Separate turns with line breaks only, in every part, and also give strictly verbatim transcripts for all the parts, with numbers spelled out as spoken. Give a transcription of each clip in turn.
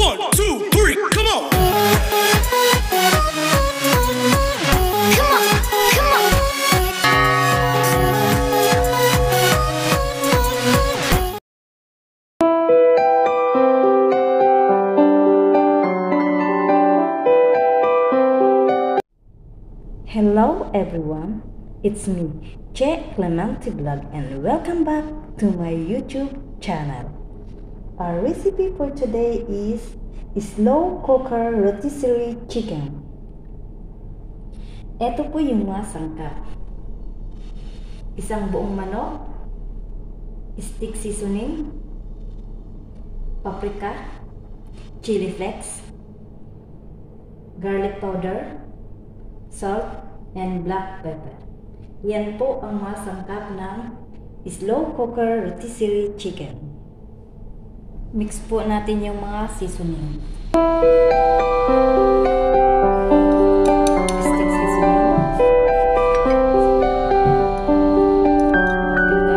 One, two, three, come on!
Come on, come on!
Hello everyone, it's me, Che Clemente Vlog, and welcome back to my YouTube channel. Our recipe for today is slow cooker rotisserie chicken. Ito po yung mga sangkap. Isang buong manok, stick seasoning, paprika, chili flakes, garlic powder, salt, and black pepper. Yan po ang mga sangkap ng slow cooker rotisserie chicken. Mix po natin yung mga seasoning. Stick seasoning. Paprika.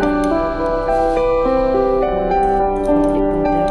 Garlic powder.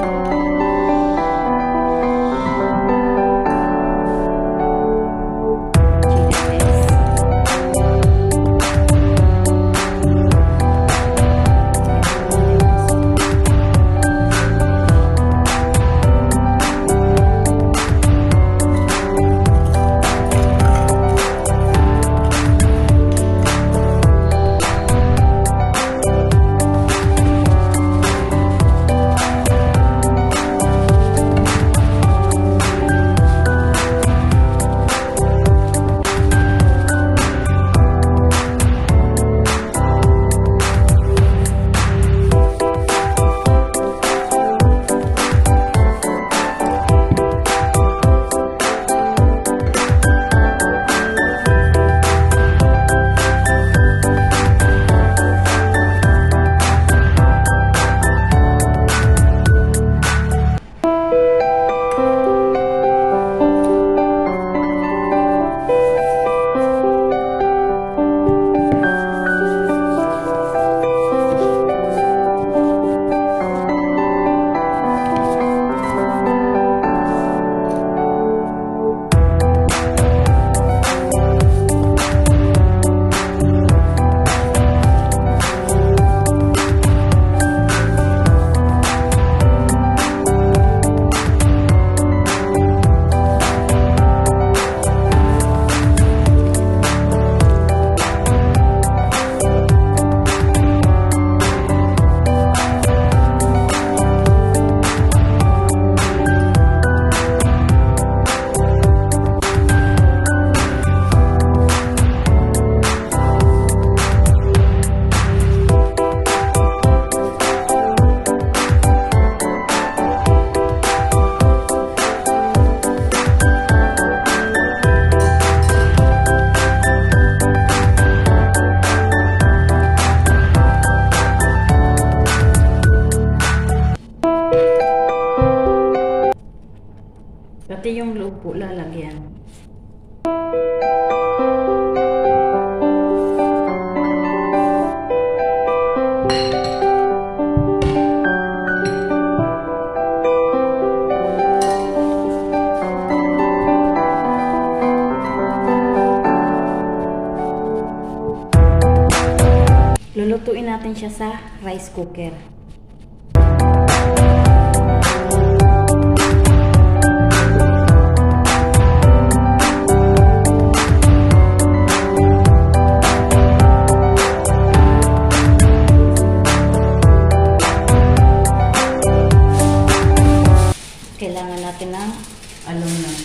Pati yung loob po lalagyan. Lulutuin natin siya sa rice cooker. Kailangan natin ng aluminum.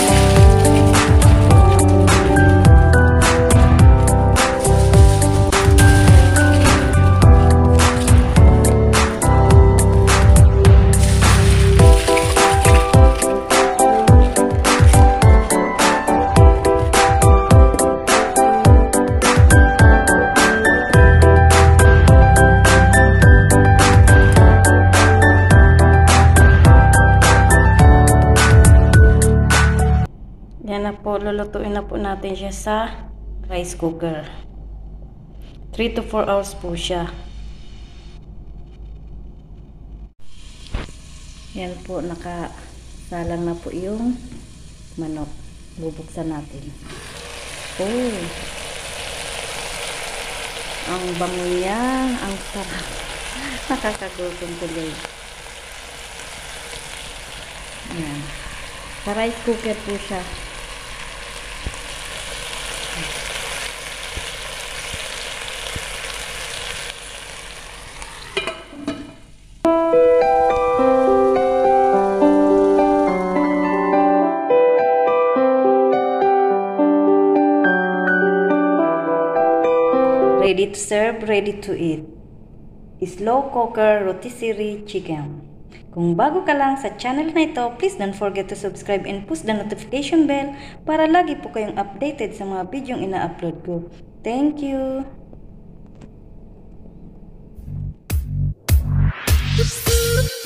Yan na po, lulutuin na po natin siya sa rice cooker. three to four hours po siya. Yan po, naka Salang na po yung manok. Bubuksan natin. Oh. Ang bango niya. Ang sarap. Nakakagutom tuloy. Ayan. Sa rice cooker po siya. Ready to serve, ready to eat. Slow cooker rotisserie chicken. Kung bago ka lang sa channel na ito, please don't forget to subscribe and push the notification bell para lagi po kayong updated sa mga bidyong ina-upload ko. Thank you!